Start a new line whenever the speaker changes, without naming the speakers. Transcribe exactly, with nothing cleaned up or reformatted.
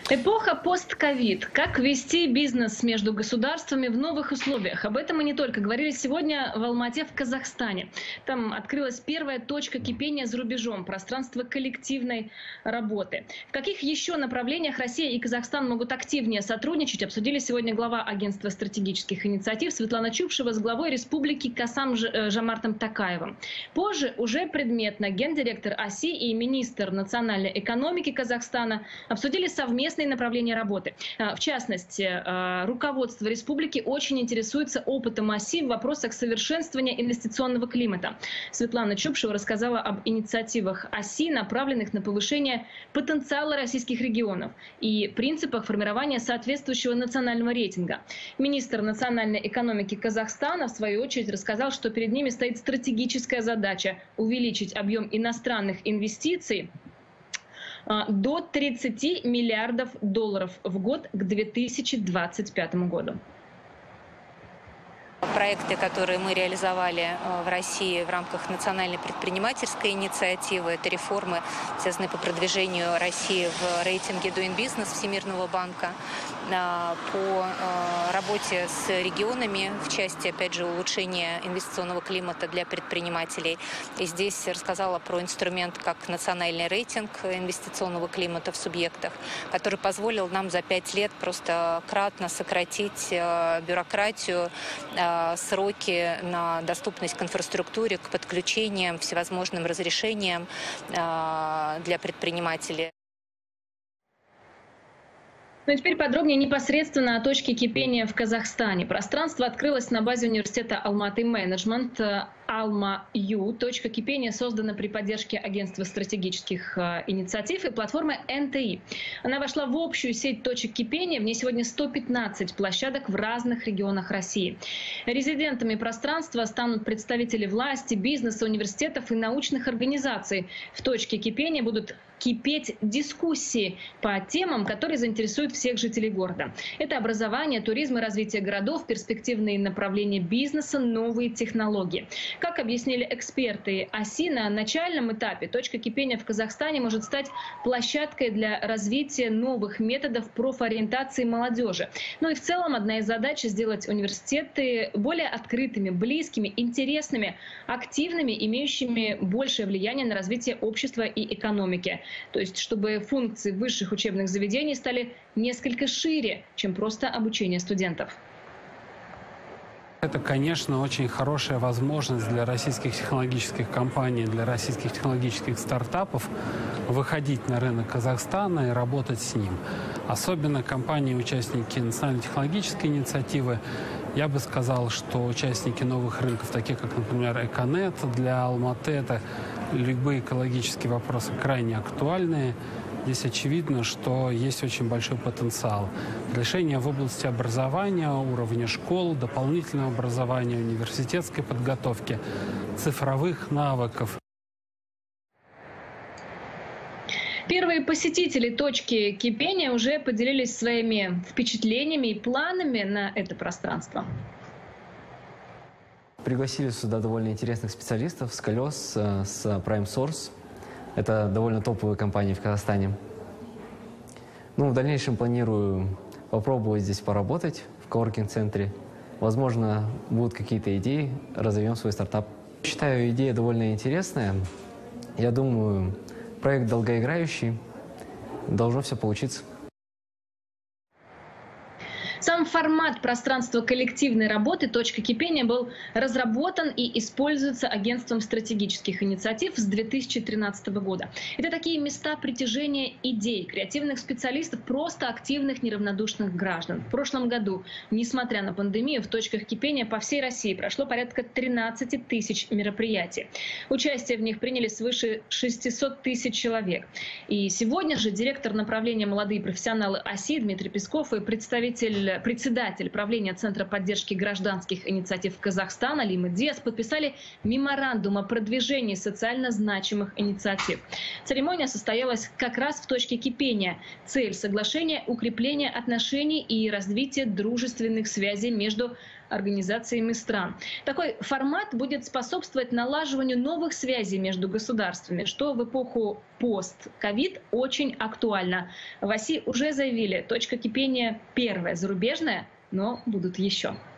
Эпоха пост-ковид. Как вести бизнес между государствами в новых условиях? Об этом мы не только говорили сегодня в Алмате, в Казахстане. Там открылась первая точка кипения за рубежом, пространство коллективной работы. В каких еще направлениях Россия и Казахстан могут активнее сотрудничать, обсудили сегодня глава Агентства стратегических инициатив Светлана Чупшева с главой республики Касым-Жомартом Токаевым. Позже уже предметно гендиректор ОСИ и министр национальной экономики Казахстана обсудили совместно направления работы. В частности, руководство республики очень интересуется опытом ОСИ в вопросах совершенствования инвестиционного климата. Светлана Чупшева рассказала об инициативах ОСИ, направленных на повышение потенциала российских регионов и принципах формирования соответствующего национального рейтинга. Министр национальной экономики Казахстана, в свою очередь, рассказал, что перед ними стоит стратегическая задача увеличить объем иностранных инвестиций до тридцати миллиардов долларов в год к две тысячи двадцать пятому году.
Проекты, которые мы реализовали в России в рамках национальной предпринимательской инициативы, это реформы, связанные по продвижению России в рейтинге Doing Business Всемирного банка, по работе с регионами в части, опять же, улучшения инвестиционного климата для предпринимателей. И здесь рассказала про инструмент как национальный рейтинг инвестиционного климата в субъектах, который позволил нам за пять лет просто кратно сократить бюрократию, сроки на доступность к инфраструктуре, к подключениям, всевозможным разрешениям для предпринимателей.
Ну и теперь подробнее непосредственно о точке кипения в Казахстане. Пространство открылось на базе университета Алматы Менеджмент. Алма-Ю. Точка кипения создана при поддержке Агентства стратегических инициатив и платформы эн тэ и. Она вошла в общую сеть точек кипения. В ней сегодня сто пятнадцать площадок в разных регионах России. Резидентами пространства станут представители власти, бизнеса, университетов и научных организаций. В точке кипения будут кипеть дискуссии по темам, которые заинтересуют всех жителей города. Это образование, туризм и развитие городов, перспективные направления бизнеса, новые технологии. Как объяснили эксперты ОСИ, на начальном этапе точка кипения в Казахстане может стать площадкой для развития новых методов профориентации молодежи. Ну и в целом одна из задач — сделать университеты более открытыми, близкими, интересными, активными, имеющими большее влияние на развитие общества и экономики. То есть, чтобы функции высших учебных заведений стали несколько шире, чем просто обучение студентов.
Это, конечно, очень хорошая возможность для российских технологических компаний, для российских технологических стартапов выходить на рынок Казахстана и работать с ним. Особенно компании-участники национальной технологической инициативы. Я бы сказал, что участники новых рынков, таких как, например, Эконет, для Алматы это любые экологические вопросы крайне актуальные. Здесь очевидно, что есть очень большой потенциал. Решения в области образования, уровня школ, дополнительного образования, университетской подготовки, цифровых навыков.
Первые посетители точки кипения уже поделились своими впечатлениями и планами на это пространство.
Пригласили сюда довольно интересных специалистов с колес, с Prime Source. Это довольно топовые компании в Казахстане. Ну, в дальнейшем планирую попробовать здесь поработать в коворкинг-центре. Возможно, будут какие-то идеи, разовьем свой стартап. Считаю, идея довольно интересная. Я думаю, проект долгоиграющий. Должно все получиться.
Сам формат пространства коллективной работы «Точка кипения» был разработан и используется Агентством стратегических инициатив с две тысячи тринадцатого года. Это такие места притяжения идей, креативных специалистов, просто активных, неравнодушных граждан. В прошлом году, несмотря на пандемию, в точках кипения по всей России прошло порядка тринадцати тысяч мероприятий. Участие в них приняли свыше шестисот тысяч человек. И сегодня же директор направления «Молодые профессионалы» ОСИ Дмитрий Песков и представитель председатель правления Центра поддержки гражданских инициатив Казахстана Лима Диас подписали меморандум о продвижении социально значимых инициатив. Церемония состоялась как раз в точке кипения. Цель соглашения — укрепление отношений и развитие дружественных связей между организациями стран. Такой формат будет способствовать налаживанию новых связей между государствами, что в эпоху пост-ковид очень актуально. В России уже заявили, точка кипения первая, зарубежная, но будут еще.